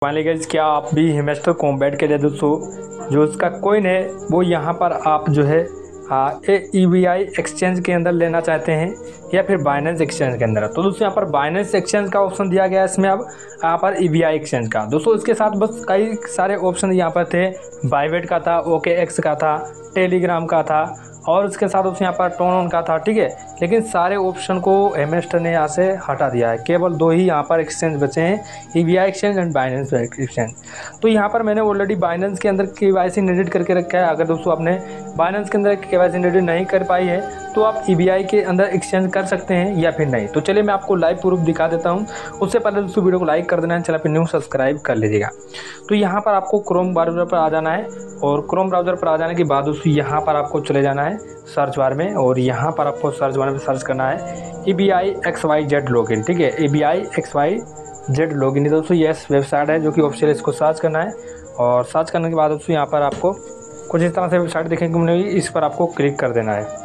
मान लीजिए क्या आप भी हेमस्टर कॉम्बैट के लिए दोस्तों जो उसका कॉइन है वो यहाँ पर आप जो है EVI एक्सचेंज के अंदर लेना चाहते हैं या फिर बाइनेंस एक्सचेंज के अंदर। तो दोस्तों यहाँ पर बाइनेंस एक्सचेंज का ऑप्शन दिया गया है इसमें। अब यहाँ पर EVI एक्सचेंज का दोस्तों इसके साथ बस कई सारे ऑप्शन यहाँ पर थे। बाइवेट का था, OKX का था, टेलीग्राम का था और उसके साथ उसने यहाँ पर टोन का था, ठीक है। लेकिन सारे ऑप्शन को हेमस्टर ने यहाँ से हटा दिया है। केवल दो ही यहाँ पर एक्सचेंज बचे हैं, EVI exchange and Binance exchange. तो यहाँ पर मैंने ऑलरेडी बाइनेंस के अंदर KYC एडिट करके रखा है। अगर दोस्तों आपने बाइनेंस के अंदर KYC एडिट नहीं कर पाई है तो आप EVI के अंदर एक्सचेंज कर सकते हैं या फिर नहीं। तो चलिए मैं आपको लाइव प्रूफ दिखा देता हूँ। उससे पहले दोस्तों वीडियो को लाइक कर देना है, चैनल पर न्यू सब्सक्राइब कर लीजिएगा। तो यहाँ पर आपको क्रोम ब्राउज़र पर आ जाना है और क्रोम ब्राउज़र पर आ जाने के बाद दोस्तों यहाँ पर आपको चले जाना है सर्च बार में और यहाँ पर आपको सर्च बार में सर्च करना है EVI XYZ लॉगिन, ठीक है। EVI XYZ लॉगिन दोस्तों ये वेबसाइट है जो कि ऑफिशियल, इसको सर्च करना है और सर्च करने के बाद दोस्तों यहाँ पर आपको कुछ इस तरह से वेबसाइट देखेंगे मिलेगी, इस पर आपको क्लिक कर देना है।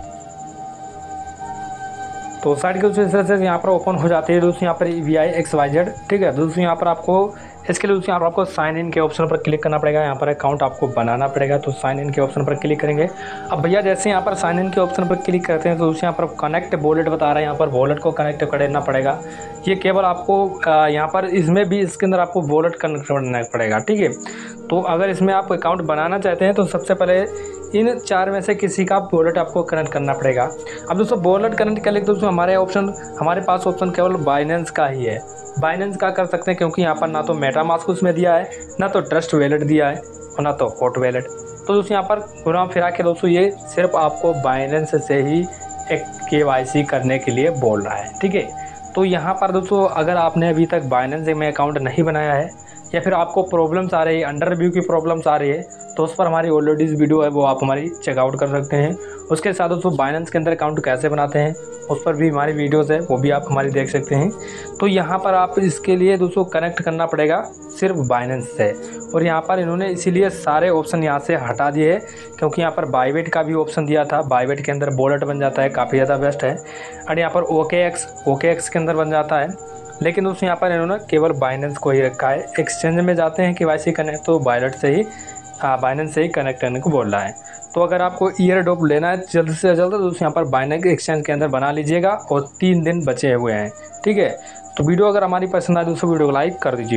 तो साइट के दूसरे तरह से यहाँ पर ओपन हो जाती है दोस्तों यहाँ पर EVI XYZ, ठीक है। दोस्तों यहाँ पर आपको इसके लिए दोस्तों यहाँ पर आपको साइन इन के ऑप्शन पर क्लिक करना पड़ेगा। यहाँ पर अकाउंट आपको बनाना पड़ेगा, तो साइन इन के ऑप्शन पर क्लिक करेंगे। अब भैया जैसे यहाँ पर साइन इन के ऑप्शन पर क्लिक करते हैं तो दोस्तों यहाँ पर कनेक्ट वॉलेट बता रहा है, यहाँ पर वॉलेट को कनेक्ट करना पड़ेगा। ये केवल आपको यहाँ पर इसमें भी इसके अंदर आपको वॉलेट कनेक्ट करना पड़ेगा, ठीक है। तो अगर इसमें आप अकाउंट बनाना चाहते हैं तो सबसे पहले इन चार में से किसी का वॉलेट आपको कनेक्ट करना पड़ेगा। अब दोस्तों वॉलेट कनेक्ट करने के दोस्तों हमारे पास ऑप्शन केवल बाइनेंस का ही है। बाइनेंस का कर सकते हैं क्योंकि यहाँ पर ना तो मेटामास्क उसमें दिया है, ना तो ट्रस्ट वॉलेट दिया है और ना तो हॉट वॉलेट। तो दोस्तों यहाँ पर घुमा फिरा के दोस्तों ये सिर्फ आपको बाइनेंस से ही एक KYC करने के लिए बोल रहा है, ठीक है। तो यहाँ पर दोस्तों अगर आपने अभी तक बाइनेंस में अकाउंट नहीं बनाया है या फिर आपको प्रॉब्लम्स आ रही है, अंडर रिव्यू की प्रॉब्लम्स आ रही है, तो उस पर हमारी ऑलरेडी वीडियो है वो आप हमारी चेकआउट कर सकते हैं। उसके साथ दोस्तों बाइनेंस के अंदर अकाउंट कैसे बनाते हैं उस पर भी हमारी वीडियोस है, वो भी आप हमारी देख सकते हैं। तो यहाँ पर आप इसके लिए दोस्तों कनेक्ट करना पड़ेगा सिर्फ बाइनेंस से। और यहाँ पर इन्होंने इसीलिए सारे ऑप्शन यहाँ से हटा दिए हैं क्योंकि यहाँ पर बाइवेट का भी ऑप्शन दिया था। बाइवेट के अंदर वॉलेट बन जाता है, काफ़ी ज़्यादा बेस्ट है। और यहाँ पर OKX के अंदर बन जाता है। लेकिन दोस्तों यहाँ पर इन्होंने केवल बाइनेंस को ही रखा है। एक्सचेंज में जाते हैं KYC कनेक्ट तो बाइनेंस से ही कनेक्ट करने को बोल रहा है। तो अगर आपको ईयर ड्रॉप लेना है जल्द से जल्द तो दोस्तों यहाँ पर बाइनेंस एक्सचेंज के अंदर बना लीजिएगा और 3 दिन बचे हुए हैं, ठीक है। तो वीडियो अगर हमारी पसंद आए दोस्तों वीडियो को लाइक कर दीजिए।